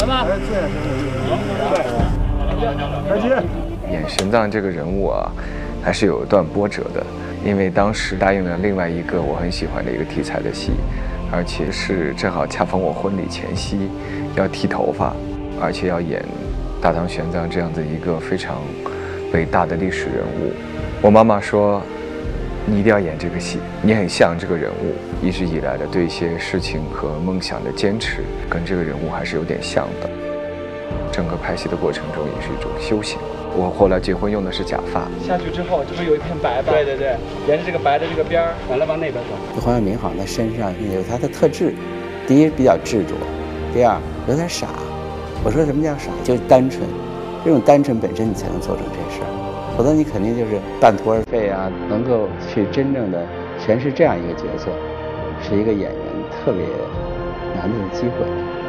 吧。 开机。 演玄奘这个人物啊，还是有一段波折的，因为当时答应了另外一个我很喜欢的一个题材的戏，而且是正好恰逢我婚礼前夕，要剃头发，而且要演大唐玄奘这样的一个非常伟大的历史人物。我妈妈说，你一定要演这个戏，你很像这个人物，一直以来的对一些事情和梦想的坚持，跟这个人物还是有点像的。整个拍戏的过程中也是一种修行。我后来结婚用的是假发， 下去之后，这不是有一片白吧？对对对，沿着这个白的这个边儿，完了往那边走。 黄晓明好像他身上有他的特质，第一比较执着，第二有点傻。我说什么叫傻？就是单纯，这种单纯本身你才能做成这事儿，否则你肯定就是半途而废啊。能够去真正的诠释这样一个角色，是一个演员特别难得的机会。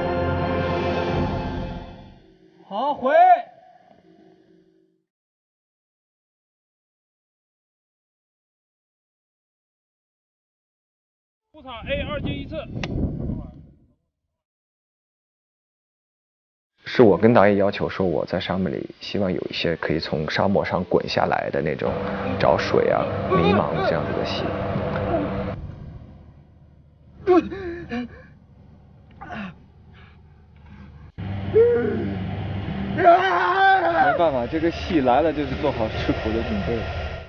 好，回。出场 A2进1次。 是我跟导演要求说，我在沙漠里希望有一些可以从沙漠上滚下来的那种找水啊、迷茫这样子的戏。 没办法，这个戏来了就是做好吃苦的准备。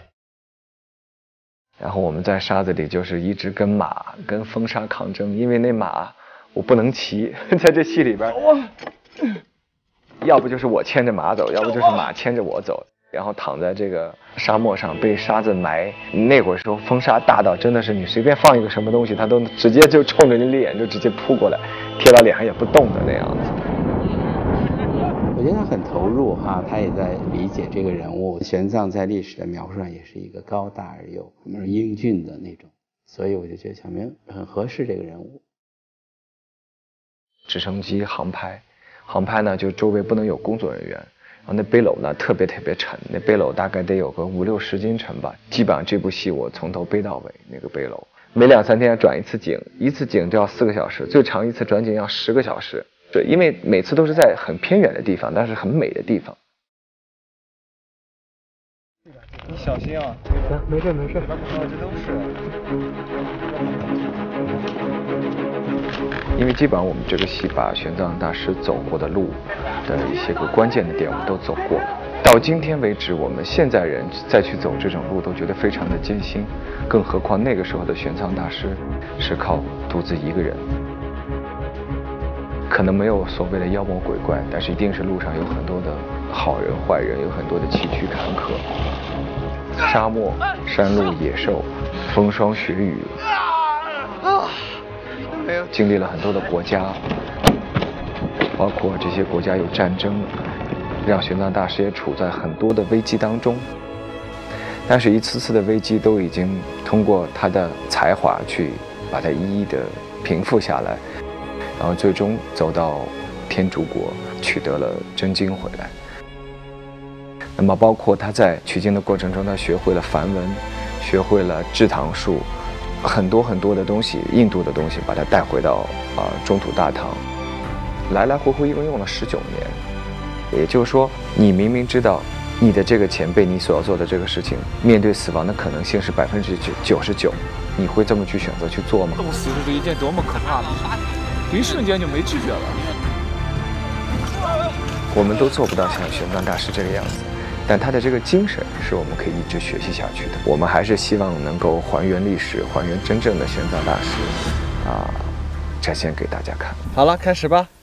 然后我们在沙子里就是一直跟马、跟风沙抗争，因为那马我不能骑，在这戏里边，要不就是我牵着马走，要不就是马牵着我走，然后躺在这个沙漠上被沙子埋。那会儿时候风沙大到真的是你随便放一个什么东西，它都直接就冲着你脸就直接扑过来，贴到脸上也不动的那样子。 我觉得他很投入哈，他也在理解这个人物。玄奘在历史的描述上也是一个高大而又英俊的那种，所以我就觉得小明很合适这个人物。 直升机航拍呢，就周围不能有工作人员，然后那背篓呢特别沉，那背篓大概得有个50-60斤沉吧。基本上这部戏我从头背到尾，那个背篓每2-3天要转一次景，一次景就要4个小时，最长一次转景要10个小时。对，因为每次都是在很偏远的地方，但是很美的地方。 你小心啊！ 没事。 这都是。 因为基本上我们这个戏把玄奘大师走过的路的一些个关键的点我们都走过了。到今天为止，我们现在人再去走这种路都觉得非常的艰辛，更何况那个时候的玄奘大师是靠独自一个人。可能没有所谓的妖魔鬼怪，但是一定是路上有很多的好人坏人，有很多的崎岖坎坷，沙漠、山路、野兽，风霜雪雨，经历了很多的国家，包括这些国家有战争，让玄奘大师也处在很多的危机当中。但是一次次的危机都已经通过他的才华去把它一一的平复下来。然后最终走到天竺国，取得了真经回来。那么包括他在取经的过程中，他学会了梵文，学会了制唐术，很多的东西，印度的东西，把他带回到中土大唐，来回一共用了19年。也就是说，你明明知道你的这个前辈，你所要做的这个事情，面对死亡的可能性是99%，你会这么去选择去做吗？ 冻死是一件多么可怕的事！一瞬间就没知觉了。 我们都做不到像玄奘大师这个样子，但他的这个精神是我们可以一直学习下去的。我们还是希望能够还原历史，还原真正的玄奘大师，展现给大家看。 好了，开始吧。